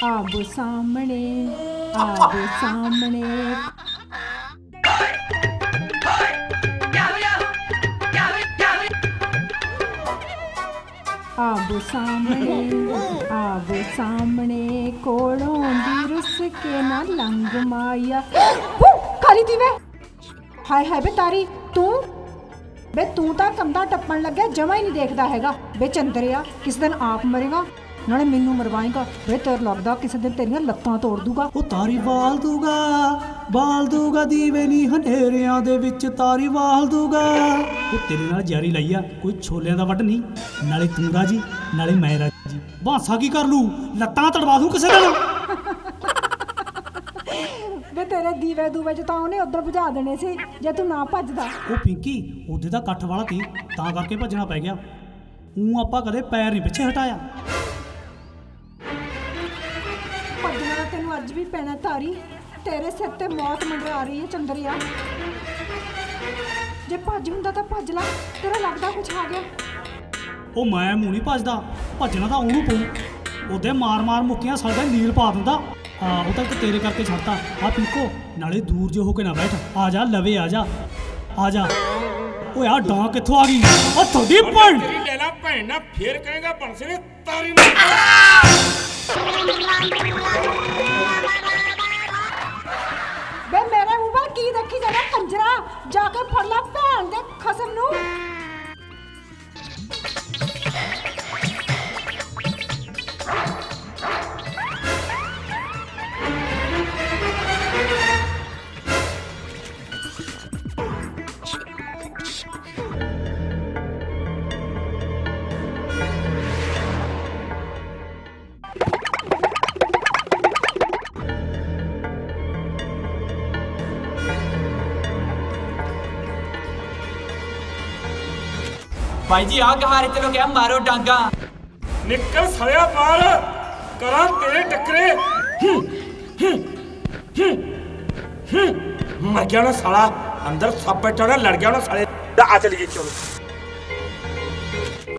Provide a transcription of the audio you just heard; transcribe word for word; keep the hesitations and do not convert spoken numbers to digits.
अब सामने अब सामने अब सामने अब सामने कोड़ों दी रुस के ना लंग माया खाली थी वे हाय हाय बे तारी तू बे तू तो कंधा टप्पन लगे जमा ही नहीं देखता हैगा बे चंदरिया किस दिन आप मरेगा नाले मैनू मरवाएगा बे तेरे लगदा किसी दिन तेरियां लत्तां तोड़ दूगा ओ तारी वाल दूगा बाल दूगा दीवे नी हनेरियां दे विच तारी वाल दूगा ओ तेरे नाल जारी लाई आ कोई छोलियां दा वट नहीं नाले तू राजी नाले मैं राजी भांसा की कर लू लत्तां तड़वा दूं किसे दिन वे तेरे दीवे दूवे च तां उहने उधर बुझा देने सी जे तू ना भजदा ओ पिंकी ओदे दा कट्ठ वाला ती तां करके भजना पै गया ऊं आपां कदे पैर नहीं पिछे हटाया भजना तेनू अज भी पैना तारी तेरे सिर ते मौत मंडरा रही है चंदरिया जे भज हुंदा तां भज ला तेरा लगदा कुछ आ गया ओ मैं मूंह नहीं भजदा भजना तां ओनू पऊ ओदे मार मार मुक्कियां साडे नील पा दिंदा हाँ वो तक तो तेरे करके छड़ता आ पिंको नाले दूर जो होके ना बैठ आ जा लवे आ जा आ जा ओ यार डां कित्थों आ गई ओ थोड़ी भैन तेरी लैला भैन ना फिर कहेगा बंसे ने तारी बे मेरे मुंह पर की देखी जाना कंजरा जाके फड़ ला भैन दे खसम नू भाई जी आ कहारे चलो क्या मारो डांगा निकल सड़िया बाहर करा तेरे टकरे मर गया ना साला अंदर सब बैठा ना लड़ गया ना साले आ चली गई चलो